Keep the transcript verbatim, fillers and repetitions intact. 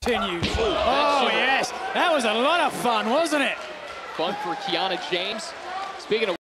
Continues. Oh, yes. That was a lot of fun, wasn't it? Fun for Kiana James. Speaking of